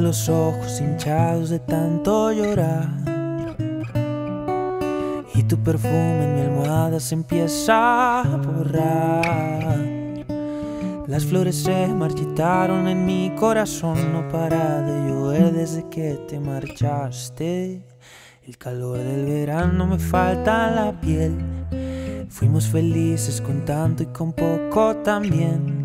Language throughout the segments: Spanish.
los ojos hinchados de tanto llorar, y tu perfume en mi almohada se empieza a borrar. Las flores se marchitaron en mi corazón, no para de llover desde que te marchaste. El calor del verano me falta en la piel. Fuimos felices con tanto y con poco también.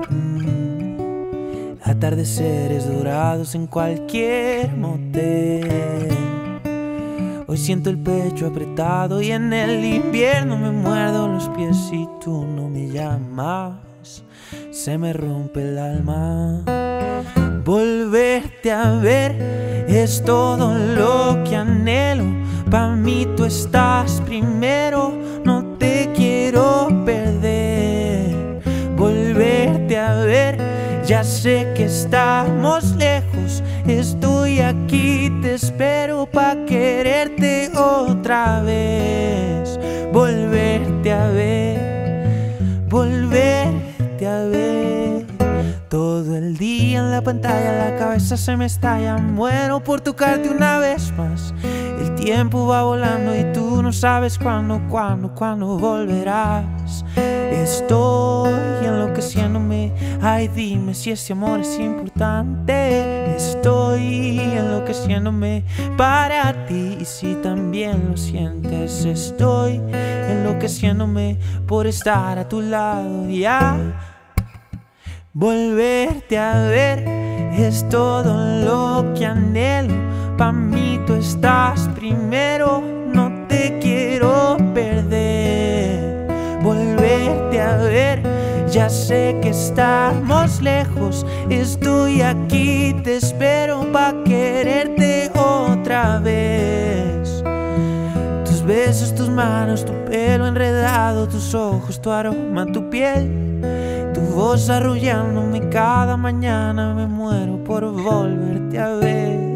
Atardeceres dorados en cualquier motel. Hoy siento el pecho apretado y en el invierno me muerdo los pies y tú no me llamas. Se me rompe el alma. Volverte a ver es todo lo que anhelo. Pa' mí tú estás primero, no te quiero perder. Volverte a ver, ya sé que estamos lejos. Estoy aquí, te espero pa' quererte otra vez. Volverte a ver, volverte a ver. Todo el día en la pantalla, la cabeza se me estalla. Muero por tocarte una vez más. El tiempo va volando y tú no sabes cuándo volverás. Estoy enloqueciéndome. Ay, dime si ese amor es importante. Estoy enloqueciéndome para ti, y si también lo sientes. Estoy enloqueciéndome por estar a tu lado ya. Volverte a ver es todo lo que anhelo. Pa' mí tú estás primero, no te quiero perder. Volverte a ver, ya sé que estamos lejos. Estoy aquí, te espero pa' quererte otra vez. Tus besos, tus manos, tu pelo enredado, tus ojos, tu aroma, tu piel. Tu voz arrullándome cada mañana, me muero por volverte a ver.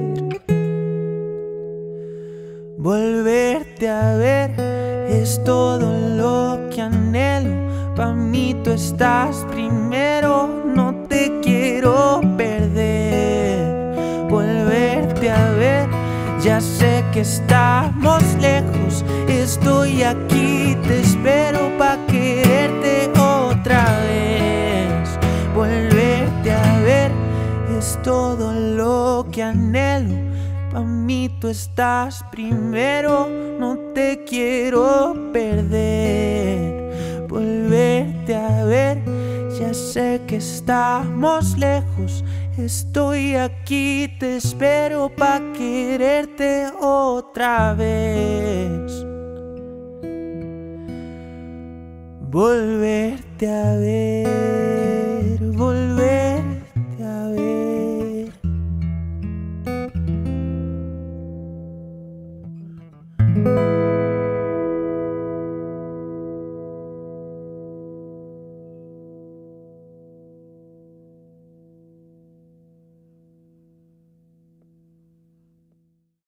Volverte a ver es todo lo que anhelo. Pa' mí tú estás primero, no te quiero perder. Volverte a ver, ya sé que estamos lejos. Estoy aquí, te espero pa' quererte otra vez. Volverte a ver es todo lo que anhelo. Pa' mí tú estás primero, no te quiero perder. Volverte a ver, ya sé que estamos lejos. Estoy aquí, te espero pa' quererte otra vez. Volverte a ver.